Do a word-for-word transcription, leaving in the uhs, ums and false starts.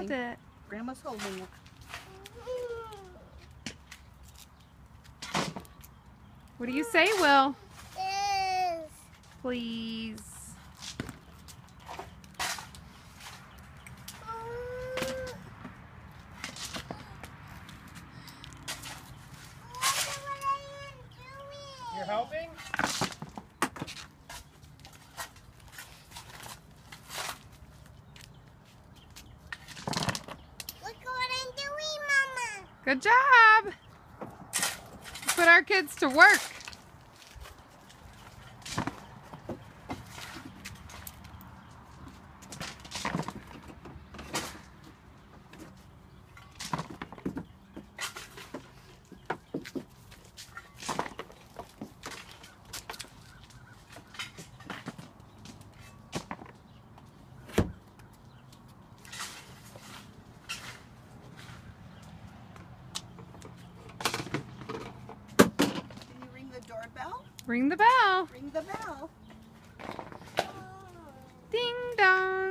hold it. Grandma's holding it. What do you say, Will? Yes. Please. You're helping? Look what I'm doing, Mama. Good job. Put our kids to work. Doorbell? Ring the bell. Ring the bell. Ding dong.